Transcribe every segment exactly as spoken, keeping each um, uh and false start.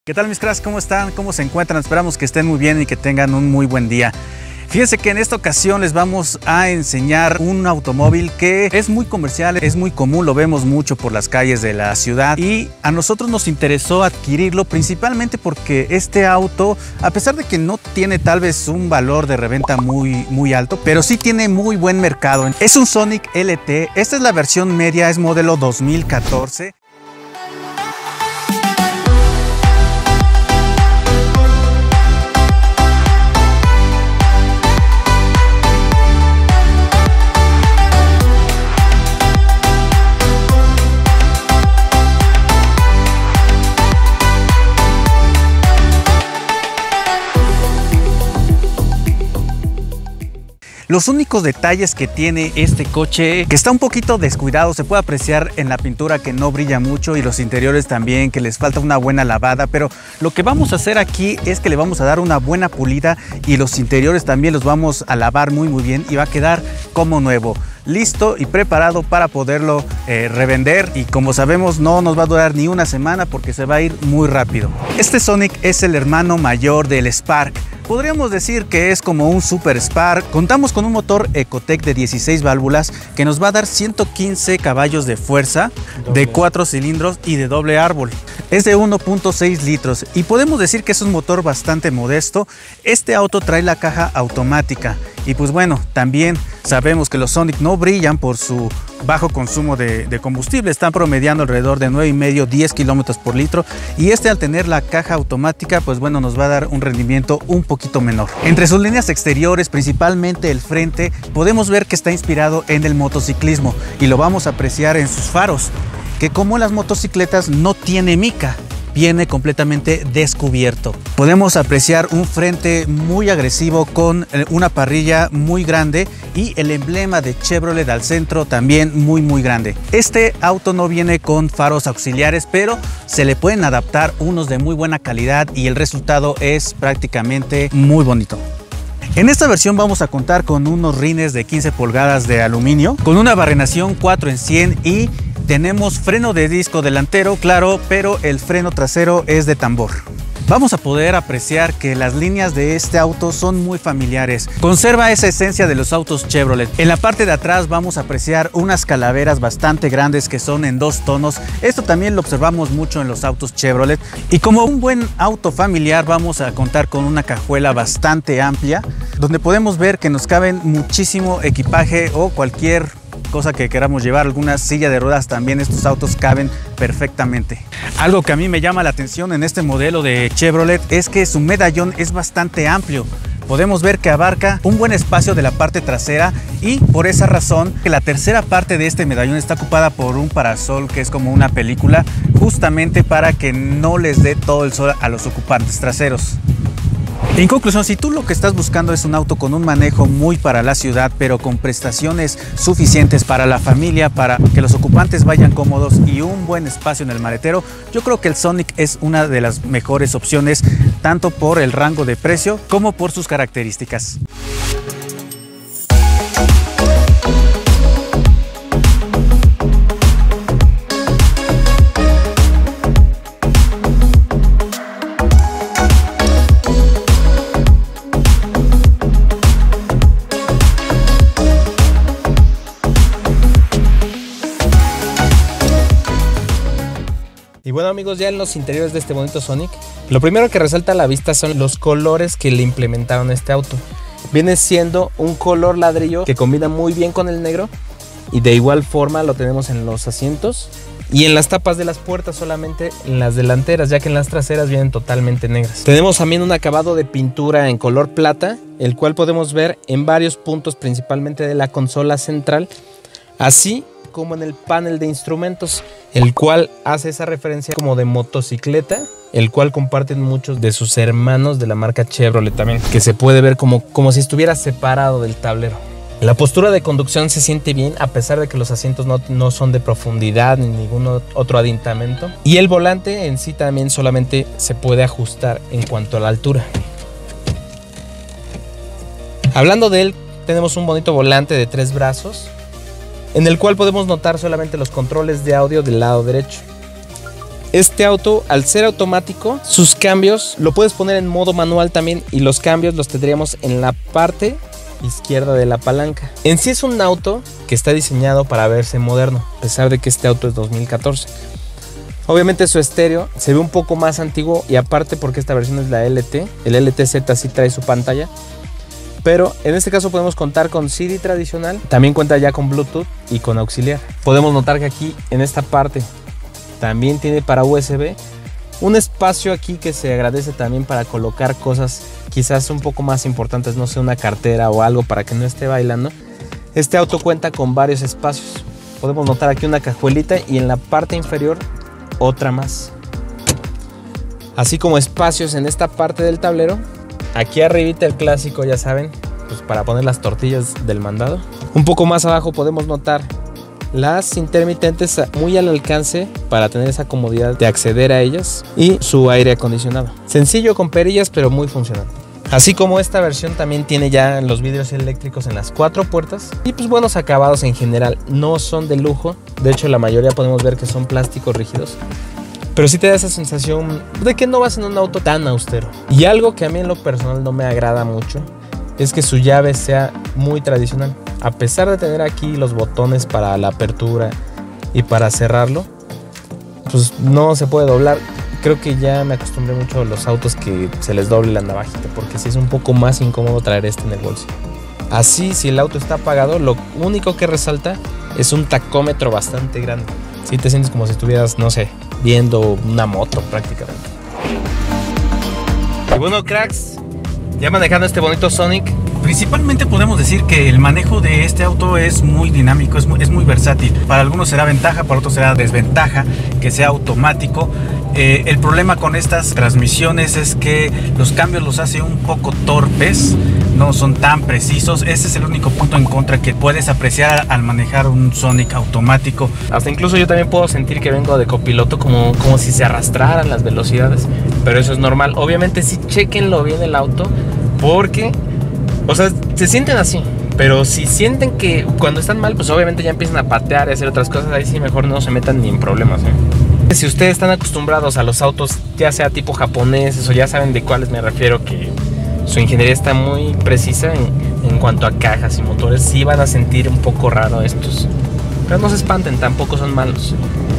¿Qué tal mis cracks? ¿Cómo están? ¿Cómo se encuentran? Esperamos que estén muy bien y que tengan un muy buen día. Fíjense que en esta ocasión les vamos a enseñar un automóvil que es muy comercial, es muy común, lo vemos mucho por las calles de la ciudad y a nosotros nos interesó adquirirlo principalmente porque este auto, a pesar de que no tiene tal vez un valor de reventa muy, muy alto, pero sí tiene muy buen mercado. Es un Sonic L T, esta es la versión media, es modelo dos mil catorce. Los únicos detalles que tiene este coche, que está un poquito descuidado, se puede apreciar en la pintura que no brilla mucho y los interiores también, que les falta una buena lavada, pero lo que vamos a hacer aquí es que le vamos a dar una buena pulida y los interiores también los vamos a lavar muy muy bien y va a quedar como nuevo, listo y preparado para poderlo eh, revender, y como sabemos no nos va a durar ni una semana porque se va a ir muy rápido. Este Sonic es el hermano mayor del Spark. Podríamos decir que es como un Super Spark. Contamos con un motor Ecotec de dieciséis válvulas que nos va a dar ciento quince caballos de fuerza, doble, de cuatro cilindros y de doble árbol. Es de uno punto seis litros y podemos decir que es un motor bastante modesto. Este auto trae la caja automática y pues bueno, también sabemos que los Sonic no brillan por su bajo consumo de, de combustible, están promediando alrededor de nueve y medio, diez kilómetros por litro, y este al tener la caja automática pues bueno nos va a dar un rendimiento un poquito menor. Entre sus líneas exteriores, principalmente el frente, podemos ver que está inspirado en el motociclismo y lo vamos a apreciar en sus faros, que como las motocicletas no tiene mica, viene completamente descubierto. Podemos apreciar un frente muy agresivo con una parrilla muy grande y el emblema de Chevrolet al centro también muy muy grande. Este auto no viene con faros auxiliares, pero se le pueden adaptar unos de muy buena calidad y el resultado es prácticamente muy bonito. En esta versión vamos a contar con unos rines de quince pulgadas de aluminio, con una barrenación cuatro en cien y tenemos freno de disco delantero, claro, pero el freno trasero es de tambor. Vamos a poder apreciar que las líneas de este auto son muy familiares. Conserva esa esencia de los autos Chevrolet. En la parte de atrás vamos a apreciar unas calaveras bastante grandes que son en dos tonos. Esto también lo observamos mucho en los autos Chevrolet. Y como un buen auto familiar vamos a contar con una cajuela bastante amplia, donde podemos ver que nos caben muchísimo equipaje o cualquier cosa que queramos llevar, alguna silla de ruedas, también estos autos caben perfectamente. Algo que a mí me llama la atención en este modelo de Chevrolet es que su medallón es bastante amplio. Podemos ver que abarca un buen espacio de la parte trasera y por esa razón que la tercera parte de este medallón está ocupada por un parasol que es como una película, justamente para que no les dé todo el sol a los ocupantes traseros. En conclusión, si tú lo que estás buscando es un auto con un manejo muy para la ciudad, pero con prestaciones suficientes para la familia, para que los ocupantes vayan cómodos y un buen espacio en el maletero, yo creo que el Sonic es una de las mejores opciones, tanto por el rango de precio como por sus características. Y bueno amigos, ya en los interiores de este bonito Sonic, lo primero que resalta a la vista son los colores que le implementaron a este auto. Viene siendo un color ladrillo que combina muy bien con el negro y de igual forma lo tenemos en los asientos y en las tapas de las puertas, solamente en las delanteras, ya que en las traseras vienen totalmente negras. Tenemos también un acabado de pintura en color plata, el cual podemos ver en varios puntos, principalmente de la consola central, así como en el panel de instrumentos, el cual hace esa referencia como de motocicleta, el cual comparten muchos de sus hermanos de la marca Chevrolet también, que se puede ver como, como si estuviera separado del tablero. La postura de conducción se siente bien a pesar de que los asientos no, no son de profundidad ni ningún otro aditamento, y el volante en sí también solamente se puede ajustar en cuanto a la altura. Hablando de él, tenemos un bonito volante de tres brazos, en el cual podemos notar solamente los controles de audio del lado derecho. Este auto, al ser automático, sus cambios lo puedes poner en modo manual también, y los cambios los tendríamos en la parte izquierda de la palanca. En sí es un auto que está diseñado para verse moderno, a pesar de que este auto es dos mil catorce. Obviamente su estéreo se ve un poco más antiguo, y aparte porque esta versión es la L T, el L T Z sí trae su pantalla, pero en este caso podemos contar con Siri tradicional, también cuenta ya con Bluetooth y con auxiliar. Podemos notar que aquí en esta parte también tiene para U S B, un espacio aquí que se agradece también para colocar cosas quizás un poco más importantes, no sé, una cartera o algo para que no esté bailando. Este auto cuenta con varios espacios. Podemos notar aquí una cajuelita y en la parte inferior otra más. Así como espacios en esta parte del tablero. Aquí arribita el clásico, ya saben, pues para poner las tortillas del mandado. Un poco más abajo podemos notar las intermitentes muy al alcance para tener esa comodidad de acceder a ellas, y su aire acondicionado. Sencillo con perillas, pero muy funcional. Así como esta versión también tiene ya los vidrios eléctricos en las cuatro puertas, y pues buenos acabados en general. No son de lujo, de hecho la mayoría podemos ver que son plásticos rígidos, pero sí te da esa sensación de que no vas en un auto tan austero. Y algo que a mí en lo personal no me agrada mucho es que su llave sea muy tradicional. A pesar de tener aquí los botones para la apertura y para cerrarlo, pues no se puede doblar. Creo que ya me acostumbré mucho a los autos que se les doble la navajita, porque sí es un poco más incómodo traer este en el bolsillo. Así, si el auto está apagado, lo único que resalta es un tacómetro bastante grande. Sí te sientes como si estuvieras, no sé, viendo una moto prácticamente. Y bueno, cracks, ya manejando este bonito Sonic, principalmente podemos decir que el manejo de este auto es muy dinámico, es muy, es muy versátil. Para algunos será ventaja, para otros será desventaja que sea automático. Eh, el problema con estas transmisiones es que los cambios los hace un poco torpes, no son tan precisos. Ese es el único punto en contra que puedes apreciar al manejar un Sonic automático. Hasta incluso yo también puedo sentir que vengo de copiloto, como, como si se arrastraran las velocidades, pero eso es normal. Obviamente sí, chequenlo bien el auto, porque, o sea, se sienten así, pero si sienten que cuando están mal, pues obviamente ya empiezan a patear y hacer otras cosas. Ahí sí mejor no se metan ni en problemas, ¿eh? Si ustedes están acostumbrados a los autos, ya sea tipo japoneses, o ya saben de cuáles me refiero, que su ingeniería está muy precisa en, en cuanto a cajas y motores, sí van a sentir un poco raro estos. Pero no se espanten, tampoco son malos.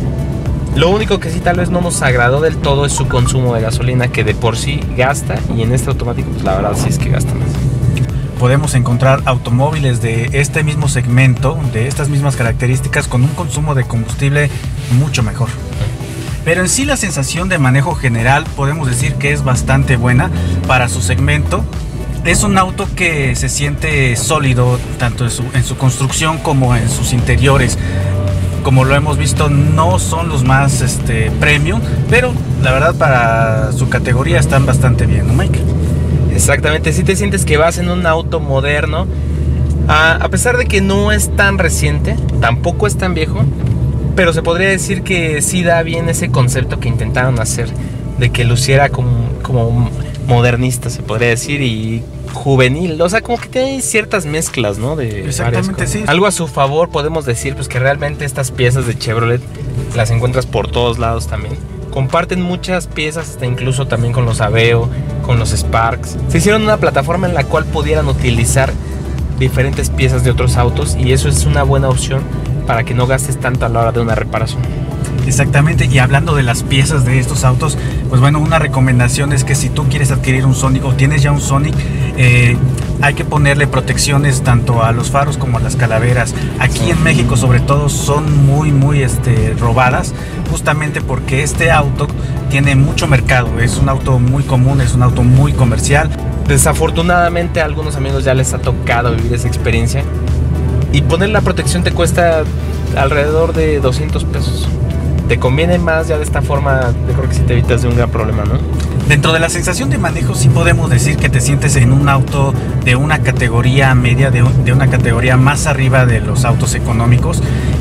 Lo único que sí tal vez no nos agradó del todo es su consumo de gasolina, que de por sí gasta, y en este automático pues la verdad sí es que gasta más. Podemos encontrar automóviles de este mismo segmento, de estas mismas características, con un consumo de combustible mucho mejor. Pero en sí la sensación de manejo general podemos decir que es bastante buena para su segmento. Es un auto que se siente sólido tanto en su, en su construcción como en sus interiores. Como lo hemos visto, no son los más este, premium, pero la verdad para su categoría están bastante bien, ¿no, Mike? Exactamente, si te sientes que vas en un auto moderno, a, a pesar de que no es tan reciente, tampoco es tan viejo, pero se podría decir que sí da bien ese concepto que intentaron hacer, de que luciera como, como modernista, se podría decir, y juvenil. O sea, como que tiene ciertas mezclas, ¿no? De Exactamente, sí. Algo a su favor podemos decir, pues que realmente estas piezas de Chevrolet las encuentras por todos lados también. Comparten muchas piezas, hasta incluso también con los Aveo, con los Sparks. Se hicieron una plataforma en la cual pudieran utilizar diferentes piezas de otros autos, y eso es una buena opción para que no gastes tanto a la hora de una reparación. Exactamente, y hablando de las piezas de estos autos, pues bueno, una recomendación es que si tú quieres adquirir un Sonic o tienes ya un Sonic, eh, hay que ponerle protecciones tanto a los faros como a las calaveras. Aquí en México sobre todo son muy muy este, robadas, justamente porque este auto tiene mucho mercado, es un auto muy común, es un auto muy comercial. Desafortunadamente a algunos amigos ya les ha tocado vivir esa experiencia, y poner la protección te cuesta alrededor de doscientos pesos. Te conviene más ya de esta forma, yo creo que sí te evitas de un gran problema, ¿no? Dentro de la sensación de manejo sí podemos decir que te sientes en un auto de una categoría media, de, un, de una categoría más arriba de los autos económicos.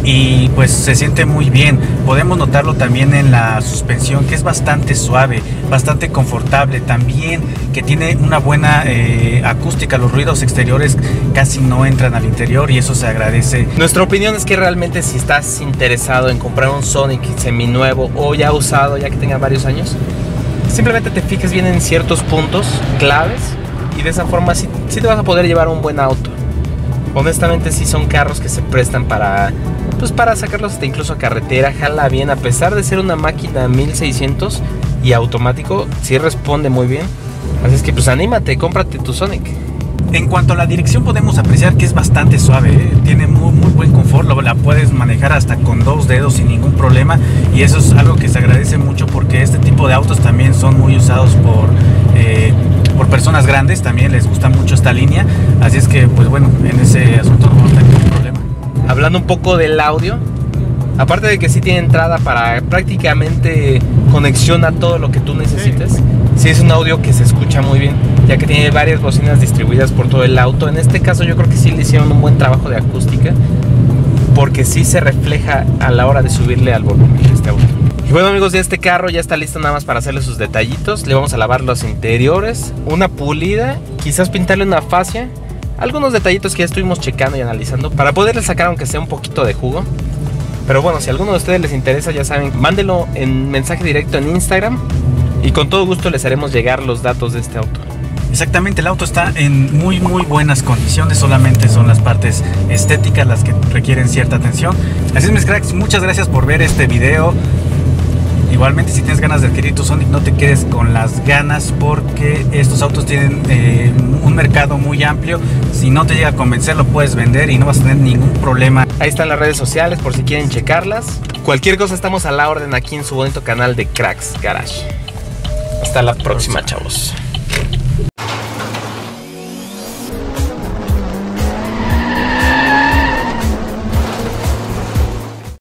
y pues se siente muy bien. Podemos notarlo también en la suspensión, que es bastante suave, bastante confortable, también que tiene una buena eh, acústica. Los ruidos exteriores casi no entran al interior y eso se agradece. Nuestra opinión es que realmente si estás interesado en comprar un Sonic seminuevo o ya usado, ya que tenga varios años, simplemente te fijes bien en ciertos puntos claves y de esa forma sí, sí te vas a poder llevar un buen auto. Honestamente sí son carros que se prestan para, pues para sacarlos hasta incluso a carretera. Jala bien, a pesar de ser una máquina mil seiscientos y automático, sí responde muy bien. Así es que pues anímate, cómprate tu Sonic. En cuanto a la dirección, podemos apreciar que es bastante suave, ¿eh? Tiene muy, muy buen confort, la puedes manejar hasta con dos dedos sin ningún problema, y eso es algo que se agradece mucho porque este tipo de autos también son muy usados por, eh, por personas grandes, también les gusta mucho esta línea, así es que pues bueno, en ese asunto no vamos a tener ningún problema. Hablando un poco del audio, aparte de que sí tiene entrada para prácticamente conexión a todo lo que tú necesites, sí es un audio que se escucha muy bien, ya que tiene varias bocinas distribuidas por todo el auto. En este caso yo creo que sí le hicieron un buen trabajo de acústica, porque sí se refleja a la hora de subirle al volumen de este auto. Y bueno amigos, ya este carro ya está listo nada más para hacerle sus detallitos. Le vamos a lavar los interiores, una pulida, quizás pintarle una fascia, algunos detallitos que ya estuvimos checando y analizando para poderle sacar aunque sea un poquito de jugo. Pero bueno, si a alguno de ustedes les interesa, ya saben, mándenlo en mensaje directo en Instagram y con todo gusto les haremos llegar los datos de este auto. Exactamente, el auto está en muy muy buenas condiciones, solamente son las partes estéticas las que requieren cierta atención. Así es mis cracks, muchas gracias por ver este video. Igualmente, si tienes ganas de adquirir tu Sonic, no te quedes con las ganas, porque estos autos tienen eh, un mercado muy amplio. Si no te llega a convencer, lo puedes vender y no vas a tener ningún problema. Ahí están las redes sociales por si quieren checarlas. Cualquier cosa estamos a la orden aquí en su bonito canal de Cracks Garage. Hasta la próxima, chavos.